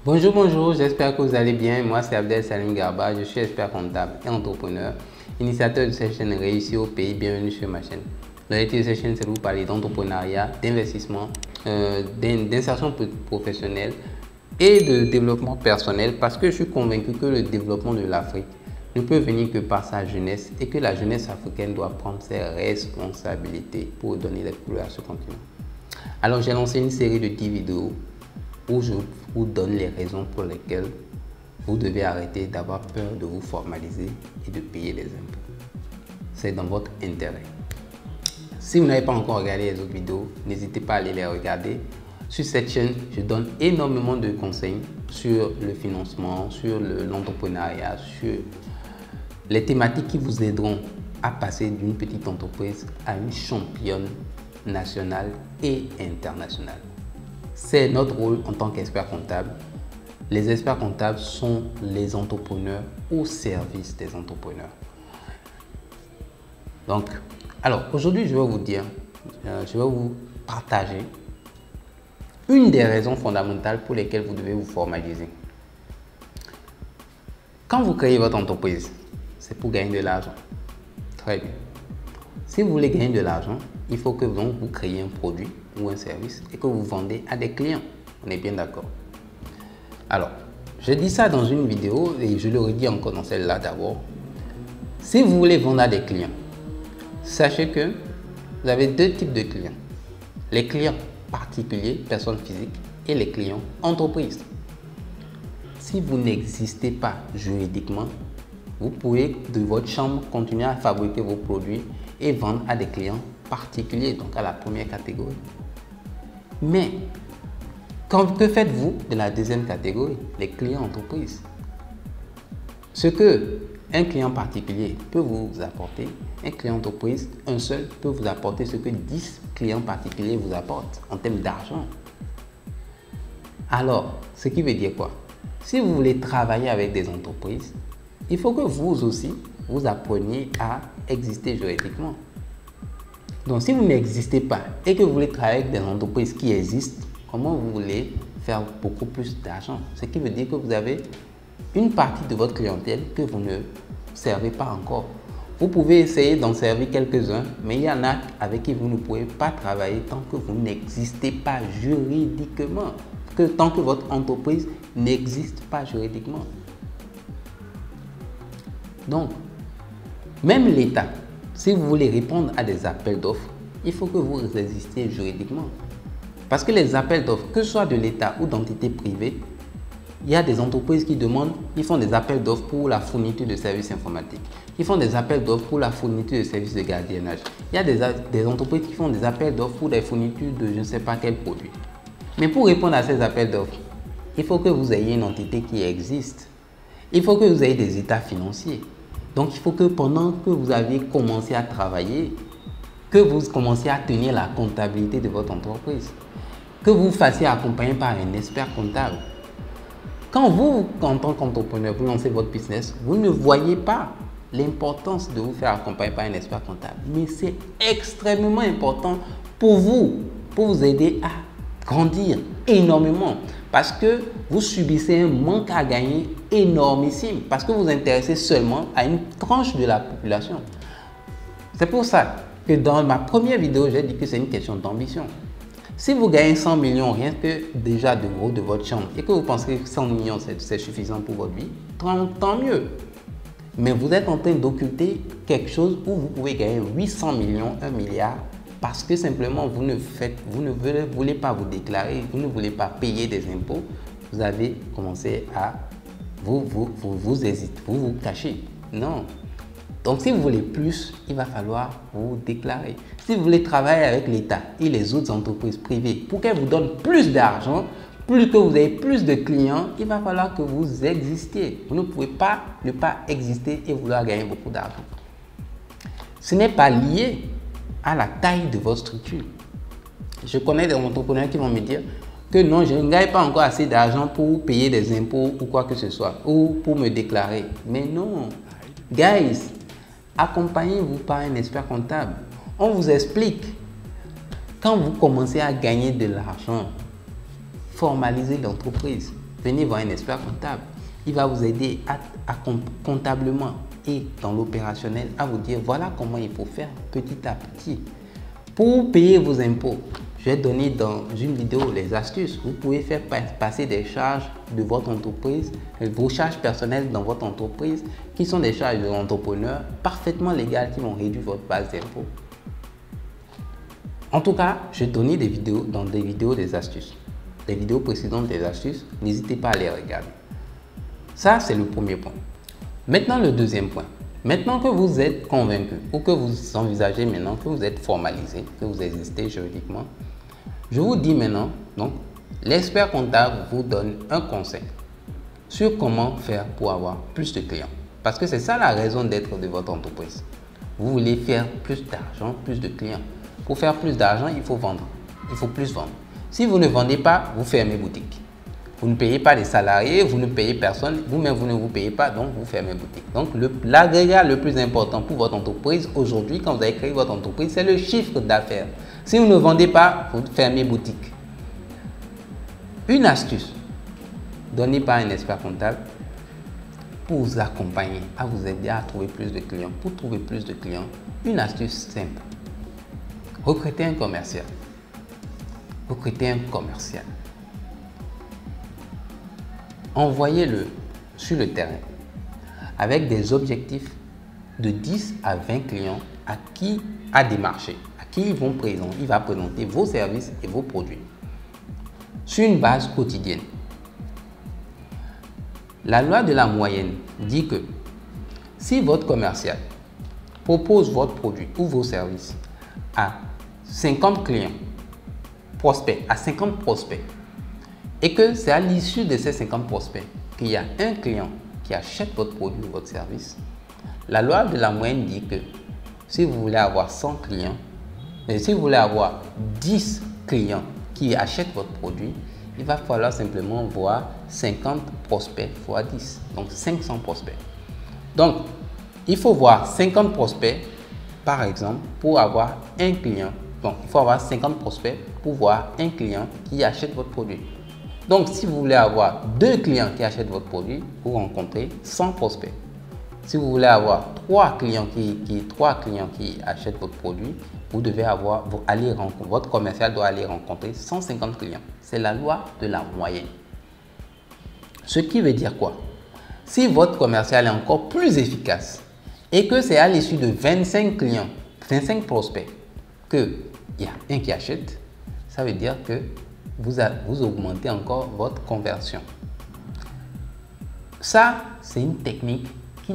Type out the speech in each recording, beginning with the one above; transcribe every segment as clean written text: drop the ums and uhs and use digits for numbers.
Bonjour, bonjour, j'espère que vous allez bien. Moi, c'est Abdel Salim Garba, je suis expert comptable et entrepreneur, initiateur de cette chaîne Réussir au pays. Bienvenue sur ma chaîne. L'objectif de cette chaîne, c'est de vous parler d'entrepreneuriat, d'investissement, d'insertion professionnelle et de développement personnel parce que je suis convaincu que le développement de l'Afrique ne peut venir que par sa jeunesse et que la jeunesse africaine doit prendre ses responsabilités pour donner les couleurs à ce continent. Alors, j'ai lancé une série de 10 vidéos où je vous donne les raisons pour lesquelles vous devez arrêter d'avoir peur de vous formaliser et de payer les impôts. C'est dans votre intérêt. Si vous n'avez pas encore regardé les autres vidéos, n'hésitez pas à aller les regarder. Sur cette chaîne, je donne énormément de conseils sur le financement, sur l'entrepreneuriat, sur les thématiques qui vous aideront à passer d'une petite entreprise à une championne nationale et internationale. C'est notre rôle en tant qu'expert comptable. Les experts comptables sont les entrepreneurs au service des entrepreneurs. Donc, alors aujourd'hui, je vais vous partager une des raisons fondamentales pour lesquelles vous devez vous formaliser. Quand vous créez votre entreprise, c'est pour gagner de l'argent. Très bien. Si vous voulez gagner de l'argent, il faut que vous créez un produit ou un service et que vous vendez à des clients. On est bien d'accord. Alors, je dis ça dans une vidéo et je le redis encore dans celle-là d'abord. Si vous voulez vendre à des clients, sachez que vous avez deux types de clients. Les clients particuliers, personnes physiques, et les clients entreprises. Si vous n'existez pas juridiquement, vous pouvez de votre chambre continuer à fabriquer vos produits et vendre à des clients particuliers, donc à la première catégorie. Mais que faites-vous de la deuxième catégorie, les clients entreprises? Ce que un client particulier peut vous apporter, un client entreprise, un seul peut vous apporter ce que 10 clients particuliers vous apportent en termes d'argent. Alors, ce qui veut dire quoi? Si vous voulez travailler avec des entreprises, il faut que vous aussi, vous appreniez à exister juridiquement. Donc, si vous n'existez pas et que vous voulez travailler avec des entreprises qui existent, comment vous voulez faire beaucoup plus d'argent? Ce qui veut dire que vous avez une partie de votre clientèle que vous ne servez pas encore. Vous pouvez essayer d'en servir quelques-uns, mais il y en a avec qui vous ne pouvez pas travailler tant que vous n'existez pas juridiquement, tant que votre entreprise n'existe pas juridiquement. Donc, même l'État, si vous voulez répondre à des appels d'offres, il faut que vous existiez juridiquement. Parce que les appels d'offres, que ce soit de l'État ou d'entités privées, il y a des entreprises qui demandent, ils font des appels d'offres pour la fourniture de services informatiques. Ils font des appels d'offres pour la fourniture de services de gardiennage. Il y a des entreprises qui font des appels d'offres pour des fournitures de je ne sais pas quel produit. Mais pour répondre à ces appels d'offres, il faut que vous ayez une entité qui existe. Il faut que vous ayez des états financiers. Donc, il faut que pendant que vous avez commencé à travailler, que vous commenciez à tenir la comptabilité de votre entreprise, que vous fassiez accompagner par un expert comptable. Quand vous, en tant qu'entrepreneur, vous lancez votre business, vous ne voyez pas l'importance de vous faire accompagner par un expert comptable. Mais c'est extrêmement important pour vous aider à grandir énormément. Parce que vous subissez un manque à gagner énormissime. Parce que vous vous intéressez seulement à une tranche de la population. C'est pour ça que dans ma première vidéo, j'ai dit que c'est une question d'ambition. Si vous gagnez 100 millions rien que déjà de haut de votre chambre et que vous pensez que 100 millions c'est suffisant pour votre vie, tant mieux. Mais vous êtes en train d'occulter quelque chose où vous pouvez gagner 800 millions, 1 milliard parce que simplement vous ne voulez pas vous déclarer, vous ne voulez pas payer des impôts. Vous avez commencé à vous hésiter, vous cacher. Non. Donc, si vous voulez plus, il va falloir vous déclarer. Si vous voulez travailler avec l'État et les autres entreprises privées pour qu'elles vous donnent plus d'argent, plus que vous avez plus de clients, il va falloir que vous existiez. Vous ne pouvez pas ne pas exister et vouloir gagner beaucoup d'argent. Ce n'est pas lié à la taille de votre structure. Je connais des entrepreneurs qui vont me dire que non, je ne gagne pas encore assez d'argent pour payer des impôts ou quoi que ce soit, ou pour me déclarer. Mais non, guys, accompagnez-vous par un expert comptable. On vous explique. Quand vous commencez à gagner de l'argent, formalisez l'entreprise. venez voir un expert comptable. Il va vous aider comptablement et dans l'opérationnel à vous dire voilà comment il faut faire petit à petit. Pour payer vos impôts, je vais donner dans une vidéo les astuces. Vous pouvez faire passer des charges de votre entreprise, vos charges personnelles dans votre entreprise, qui sont des charges de l'entrepreneur parfaitement légales qui vont réduire votre base d'impôt. En tout cas, je vais donner des vidéos dans des vidéos des astuces. Les vidéos précédentes des astuces, n'hésitez pas à les regarder. Ça, c'est le premier point. Maintenant, le deuxième point. Maintenant que vous êtes convaincu ou que vous envisagez maintenant que vous êtes formalisé, que vous existez juridiquement, je vous dis maintenant, donc, l'expert comptable vous donne un conseil sur comment faire pour avoir plus de clients. Parce que c'est ça la raison d'être de votre entreprise. Vous voulez faire plus d'argent, plus de clients. Pour faire plus d'argent, il faut vendre. Il faut plus vendre. Si vous ne vendez pas, vous fermez boutique. Vous ne payez pas les salariés, vous ne payez personne, vous-même vous ne vous payez pas, donc vous fermez boutique. Donc l'agrégat le plus important pour votre entreprise aujourd'hui, quand vous avez créé votre entreprise, c'est le chiffre d'affaires. Si vous ne vendez pas, vous fermez boutique. Une astuce donnée par un expert comptable pour vous accompagner, à vous aider à trouver plus de clients. Pour trouver plus de clients, une astuce simple. Recrutez un commercial. Recrutez un commercial. Envoyez-le sur le terrain avec des objectifs de 10 à 20 clients à démarcher, à qui il va présenter vos services et vos produits sur une base quotidienne. La loi de la moyenne dit que si votre commercial propose votre produit ou vos services à 50 clients, prospects, à 50 prospects, et que c'est à l'issue de ces 50 prospects qu'il y a un client qui achète votre produit ou votre service, la loi de la moyenne dit que si vous voulez avoir 100 clients, mais si vous voulez avoir 10 clients qui achètent votre produit, il va falloir simplement voir 50 prospects x 10, donc 500 prospects. Donc, il faut voir 50 prospects, par exemple, pour avoir un client. Donc, il faut avoir 50 prospects pour voir un client qui achète votre produit. Donc, si vous voulez avoir 2 clients qui achètent votre produit, vous rencontrez 100 prospects. Si vous voulez avoir 3 clients qui achètent votre produit, votre commercial doit aller rencontrer 150 clients. C'est la loi de la moyenne. Ce qui veut dire quoi? Si votre commercial est encore plus efficace et que c'est à l'issue de 25 clients, 25 prospects, qu'il y a un qui achète, ça veut dire que vous augmentez encore votre conversion. Ça, c'est une technique qui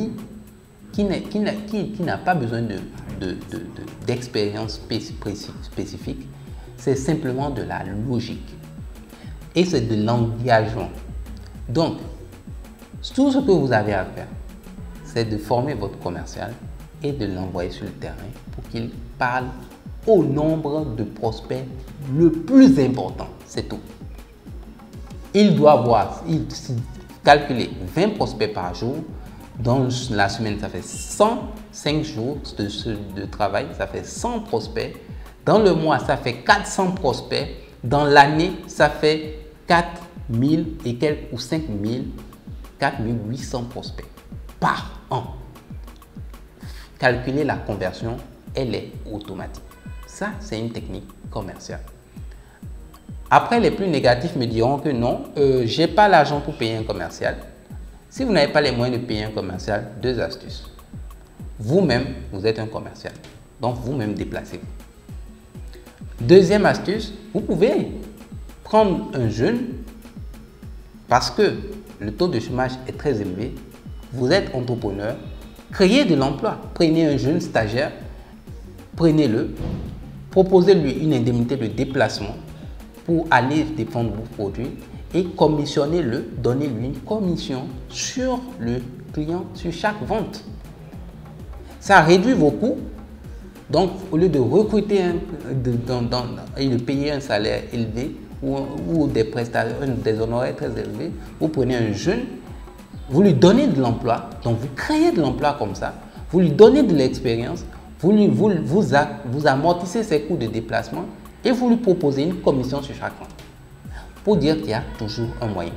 n'a pas besoin d'expérience spécifique. C'est simplement de la logique. Et c'est de l'engagement. Donc, tout ce que vous avez à faire, c'est de former votre commercial et de l'envoyer sur le terrain pour qu'il parle au nombre de prospects le plus important. C'est tout. Il doit calculer 20 prospects par jour. Dans la semaine, ça fait 105 jours de travail, ça fait 100 prospects. Dans le mois, ça fait 400 prospects. Dans l'année, ça fait 4000 et quelques ou 5000, 4800 prospects par an. Calculer la conversion, elle est automatique. Ça, c'est une technique commerciale. Après, les plus négatifs me diront que non, je n'ai pas l'argent pour payer un commercial. Si vous n'avez pas les moyens de payer un commercial, 2 astuces. Vous-même, vous êtes un commercial. Donc, vous-même, déplacez-vous. Deuxième astuce, vous pouvez prendre un jeune parce que le taux de chômage est très élevé. Vous êtes entrepreneur, créez de l'emploi. Prenez un jeune stagiaire, prenez-le, proposez-lui une indemnité de déplacement pour aller défendre vos produits et commissionnez-le, donnez-lui une commission sur le client, sur chaque vente. Ça réduit vos coûts. Donc, au lieu de recruter et de payer un salaire élevé ou des honoraires très élevés, vous prenez un jeune, vous lui donnez de l'emploi, donc vous créez de l'emploi comme ça, vous lui donnez de l'expérience, vous amortissez ses coûts de déplacement et vous lui proposez une commission sur chaque vente. Pour dire qu'il y a toujours un moyen.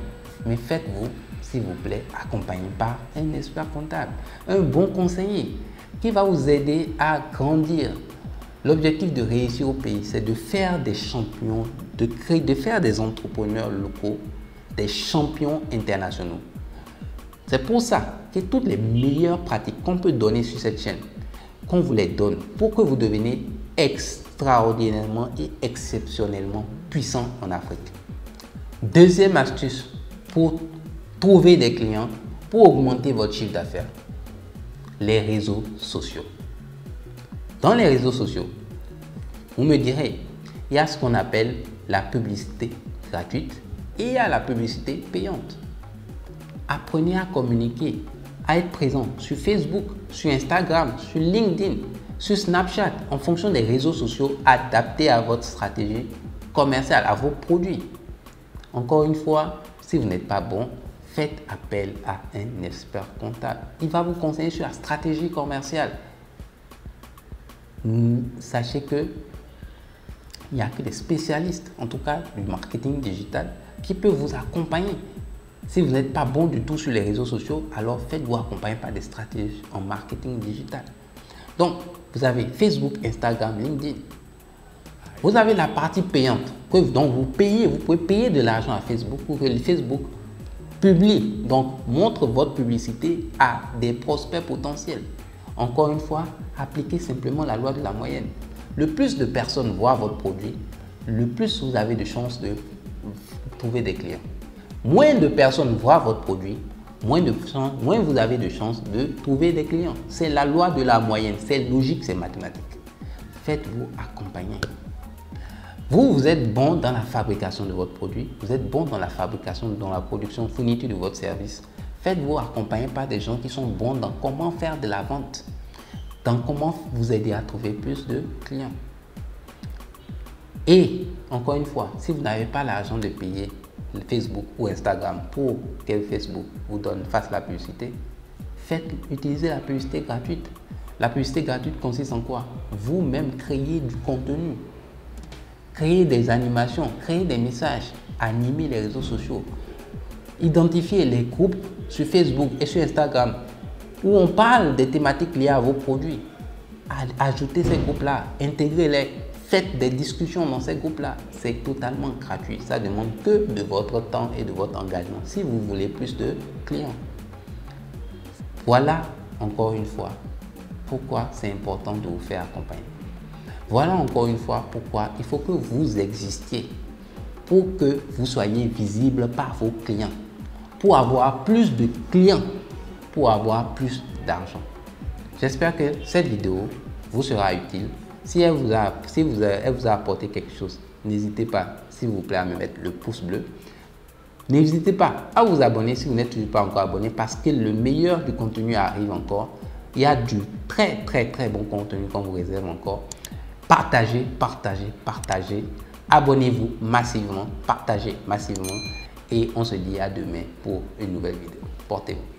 Mais faites-vous, s'il vous plaît, accompagner par un expert comptable, un bon conseiller qui va vous aider à grandir. L'objectif de réussir au pays, c'est de faire des champions, de faire des entrepreneurs locaux, des champions internationaux. C'est pour ça que toutes les meilleures pratiques qu'on peut donner sur cette chaîne, qu'on vous les donne pour que vous deveniez extraordinairement et exceptionnellement puissant en Afrique. Deuxième astuce pour trouver des clients, pour augmenter votre chiffre d'affaires, les réseaux sociaux. Dans les réseaux sociaux, vous me direz, il y a ce qu'on appelle la publicité gratuite et il y a la publicité payante. Apprenez à communiquer, à être présent sur Facebook, sur Instagram, sur LinkedIn, sur Snapchat, en fonction des réseaux sociaux adaptés à votre stratégie commerciale, à vos produits. Encore une fois, si vous n'êtes pas bon, faites appel à un expert comptable. Il va vous conseiller sur la stratégie commerciale. Sachez que il n'y a que des spécialistes, en tout cas du marketing digital, qui peuvent vous accompagner. Si vous n'êtes pas bon du tout sur les réseaux sociaux, alors faites-vous accompagner par des stratégies en marketing digital. Donc, vous avez Facebook, Instagram, LinkedIn. Vous avez la partie payante, donc vous payez, vous pouvez payer de l'argent à Facebook pour que le Facebook publie, donc montre votre publicité à des prospects potentiels. Encore une fois, appliquez simplement la loi de la moyenne. Le plus de personnes voient votre produit, le plus vous avez de chances de trouver des clients. Moins de personnes voient votre produit, moins vous avez de chances de trouver des clients. C'est la loi de la moyenne, c'est logique, c'est mathématique. Faites-vous accompagner. Vous êtes bon dans la fabrication de votre produit, vous êtes bon dans la fabrication, dans la production, fourniture de votre service. Faites-vous accompagner par des gens qui sont bons dans comment faire de la vente, dans comment vous aider à trouver plus de clients. Et encore une fois, si vous n'avez pas l'argent de payer Facebook ou Instagram pour que Facebook vous fasse la publicité, utilisez la publicité gratuite. La publicité gratuite consiste en quoi? Vous-même créez du contenu, créez des animations, créez des messages, animez les réseaux sociaux. Identifiez les groupes sur Facebook et sur Instagram où on parle des thématiques liées à vos produits. Ajoutez ces groupes-là, intégrez-les, faites des discussions dans ces groupes-là. C'est totalement gratuit. Ça demande que de votre temps et de votre engagement si vous voulez plus de clients. Voilà encore une fois pourquoi c'est important de vous faire accompagner. Voilà encore une fois pourquoi il faut que vous existiez pour que vous soyez visible par vos clients, pour avoir plus de clients, pour avoir plus d'argent. J'espère que cette vidéo vous sera utile. Si elle vous a apporté quelque chose, n'hésitez pas, s'il vous plaît, à me mettre le pouce bleu. N'hésitez pas à vous abonner si vous n'êtes toujours pas encore abonné parce que le meilleur du contenu arrive encore. Il y a du très bon contenu qu'on vous réserve encore. Partagez, partagez, partagez. Abonnez-vous massivement, partagez massivement et on se dit à demain pour une nouvelle vidéo. Portez-vous.